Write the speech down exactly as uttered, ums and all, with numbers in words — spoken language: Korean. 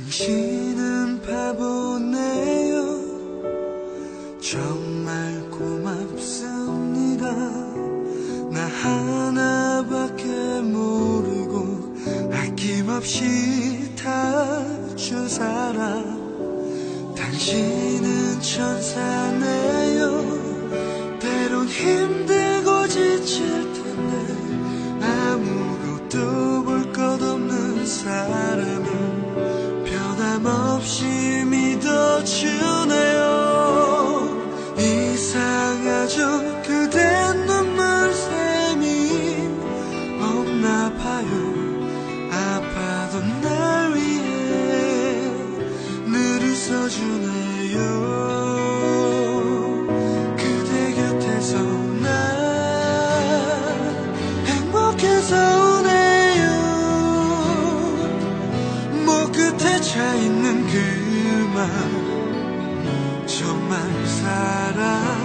당신은 바보네요. 정말 고맙습니다. 나 하나밖에 모르고 아낌없이 다 준 사람. 당신은 천사네요. 때론 힘들고 지칠 텐데 아무것도 볼 것 없는 사람을 변함없이 믿어주네요. 이상하죠, 그댄 눈물샘이 없나봐요. 아파도 날 위해 늘 웃어주네요. 그대 곁에서 난 행복해서 우네요. 목 끝에 차있는 그 말 정말 사랑